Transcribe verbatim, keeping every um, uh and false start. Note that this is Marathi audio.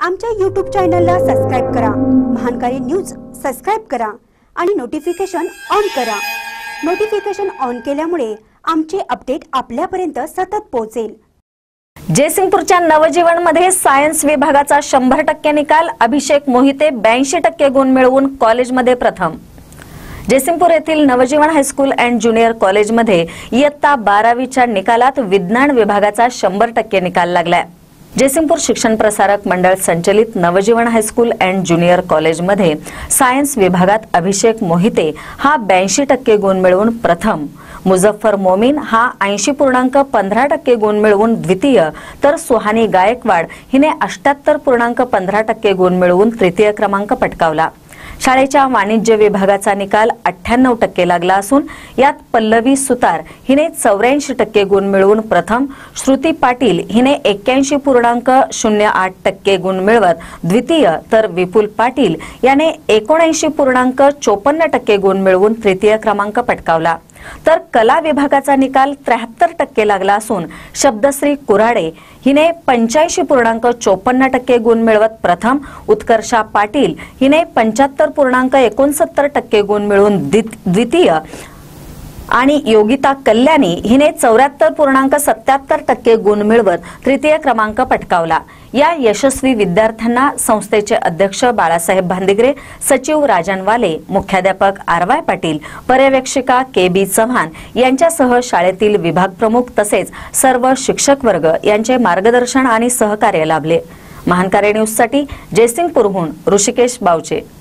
आमच्या यूट्यूब चॅनलला सबस्क्राइब करा, महानकारी न्यूज सबस्क्राइब करा आणि नोटिफिकेशन ऑन करा। नोटिफिकेशन ऑन केल्यामुळे आमचे अपडेट आपल्यापर्यंत सतत पोहोचेल। जयसिंगपूरच्या नवजीवन मध्ये सायन्स विभागाचा शंभर टक्के निकाल, अभिषेक मोहिते ब्याऐंशी टक्के गुण मिळवून कॉलेजमध्ये प्रथम। जयसिंगपूर येथील नवजीवन हायस्कूल अँड ज्युनियर कॉलेजमध्ये इयत्ता बारावीच्या निकालात विज्ञान विभागाचा शंभर टक्के निकाल लागलाय। जयसिंगपूर शिक्षण प्रसारक मंडळ संचलित नवजीवन हायस्कूल अँड ज्युनियर कॉलेजमध्ये सायन्स विभागात अभिषेक मोहिते हा ब्याऐंशी टक्के गुण मिळवून प्रथम, मुझफ्फर मोमीन हा ऐंशी पूर्णांक पंधरा टक्के गुण मिळवून द्वितीय, तर सुहानी गायकवाड हिने अठ्ठ्याहत्तर पूर्णांक पंधरा टक्के गुण मिळवून तृतीय क्रमांक पटकावला। शाळेच्या वाणिज्य विभागाचा निकाल अठ्ठ्याण्णव टक्के लागला असून यात पल्लवी सुतार हिने चौऱ्याऐंशी टक्के गुण मिळवून प्रथम, श्रुती पाटील हिने एक्क्याऐंशी पूर्णांक शून्य आठ टक्के गुण मिळवत द्वितीय, तर विपुल पाटील याने एकोणऐंशी पूर्णांक चोपन्न टक्के गुण मिळवून तृतीय क्रमांक पटकावला। तर कला विभागाचा निकाल त्र्याहत्तर टक्के लागला असून शब्दश्री कुराडे हिने पंच्याऐंशी पूर्णांक चोपन्न टक्के गुण मिळवत प्रथम, उत्कर्षा पाटील हिने पंच्याहत्तर पूर्णांक एकोणसत्तर टक्के गुण मिळवून द्वितीय आणि योगिता कल्याणी हिने चौऱ्याहत्तर पूर्णांक सत्याहत्तर टक्के गुण मिळवत तृतीय क्रमांक पटकावला। या यशस्वी विद्यार्थ्यांना संस्थेचे अध्यक्ष बाळासाहेब भांदिगरे, सचिव राजन वाले, मुख्याध्यापक आर वाय पाटील, पर्यवेक्षिका के बी चव्हाण यांच्यासह शाळेतील विभाग प्रमुख तसेच सर्व शिक्षक वर्ग यांचे मार्गदर्शन आणि सहकार्य लाभले। महानकारी न्यूज साठी जयसिंगपूरहून ऋषिकेश बावचे।